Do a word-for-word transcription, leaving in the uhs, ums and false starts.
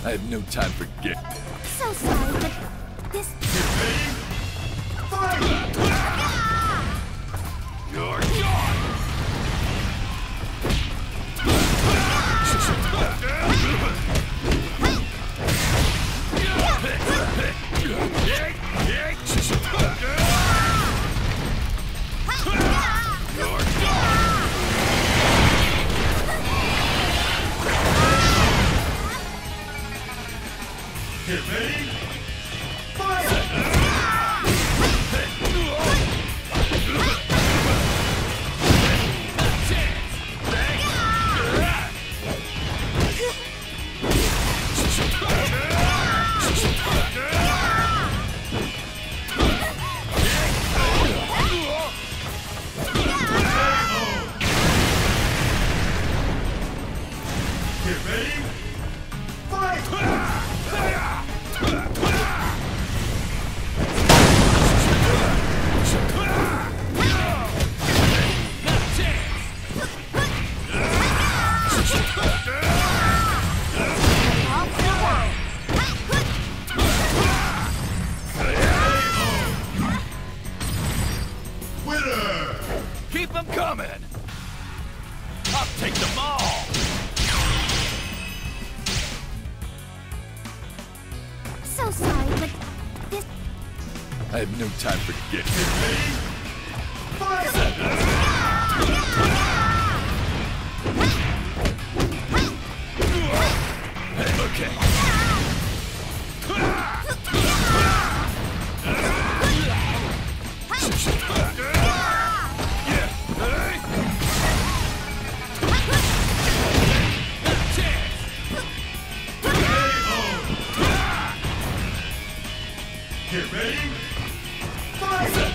I have no time for get. So sorry, but this... Get ready. Fight! You're gone! Get ready. Fight! Get ready. Fight! Winner! Keep them coming! I'll take them all! So sorry, but this... I have no time for get. Get ready. Fight! Okay. Get ready. Fight!